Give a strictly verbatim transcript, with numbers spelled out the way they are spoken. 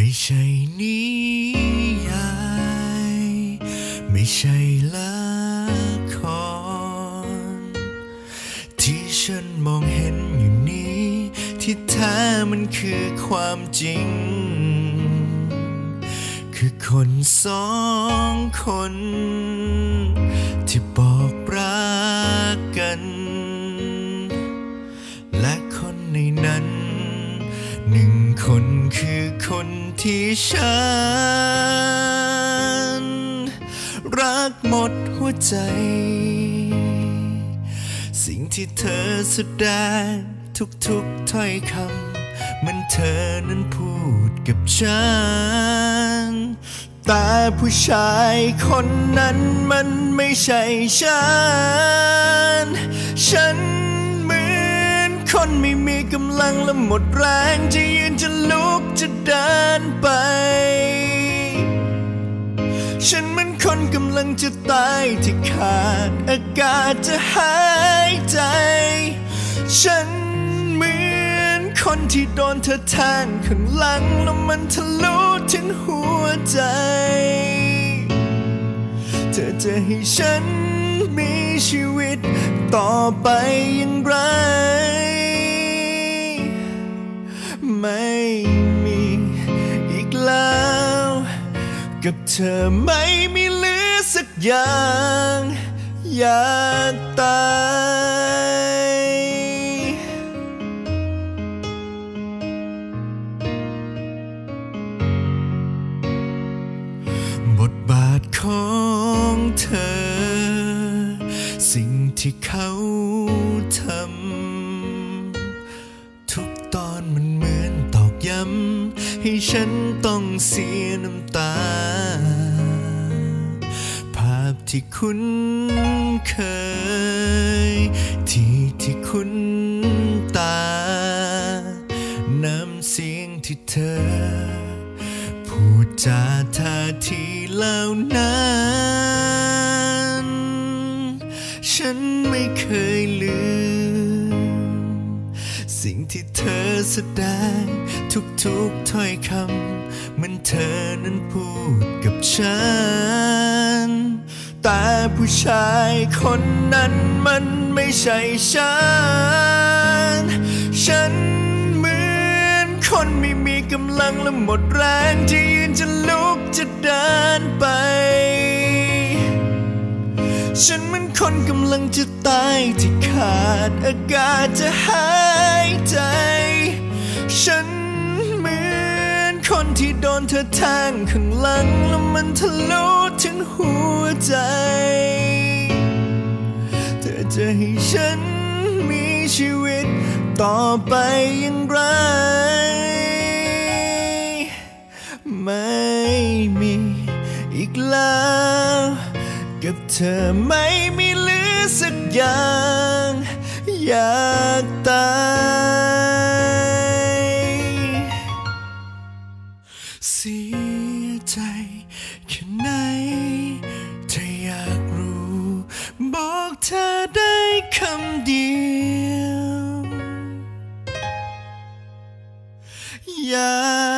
ไม่ใช่นิยายไม่ใช่ละครที่ฉันมองเห็นอยู่นี้ที่แท้มันคือความจริงคือคนสองคนที่บอกรักกันและคนในนั้นหนึ่งคนคือคนที่ฉันรักหมดหัวใจสิ่งที่เธอแสดงทุกๆถ้อยคำมันเธอนั้นพูดกับฉันแต่ผู้ชายคนนั้นมันไม่ใช่ฉันฉันเหมือนคนไม่มีกำลังและหมดแรงจะยืนจะลุกจะเดินไปฉันเหมือนคนกำลังจะตายที่ขาดอากาศจะหายใจฉันเหมือนคนที่โดนเธอแทงข้างหลังแล้วมันทะลุถึงหัวใจเธอจะให้ฉันมีชีวิตต่อไปอย่างไรไม่มีอีกแล้วกับเธอไม่มีเหลือสักอย่างอยากตายบทบาทของเธอสิ่งที่เขาทำทุกตอนมันเหมือนตอกย้ำให้ฉันต้องเสียน้ำตาภาพที่คุ้นเคยที่ที่คุ้นตาน้ำเสียงที่เธอพูดจาท่าทีเหล่านั้นฉันไม่เคยลืมสิ่งที่เธอแสดงทุกๆถ้อยคำมันเธอนั้นพูดกับฉันแต่ผู้ชายคนนั้นมันไม่ใช่ฉันฉันเหมือนคนไม่มีกำลังและหมดแรงจะยืนจะลุกจะเดินไปฉันเหมือนคนกำลังจะตายที่ขาดอากาศจะหายใจฉันเหมือนคนที่โดนเธอแทงข้างหลังแล้วมันทะลุถึงหัวใจเธอจะให้ฉันมีชีวิตต่อไปอย่างไรไม่มีอีกแล้วกับเธอไม่มีเหลือสักอย่างอยากตายเสียใจแค่ไหนถ้าอยากรู้บอกเธอได้คำเดียวอยาก